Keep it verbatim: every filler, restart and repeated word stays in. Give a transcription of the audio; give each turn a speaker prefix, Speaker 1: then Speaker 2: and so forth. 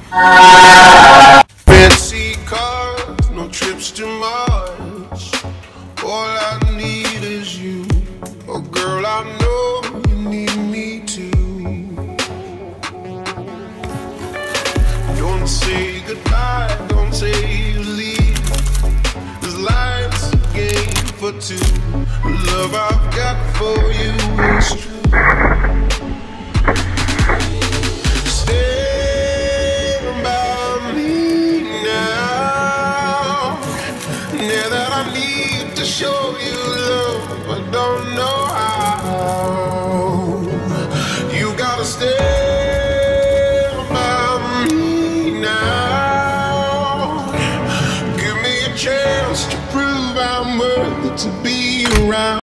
Speaker 1: Fancy cars, no trips to Mars. All I need is you. Oh girl, I know you need me too. Don't say goodbye, don't say you leave. This life's a game for two. The love I've got for you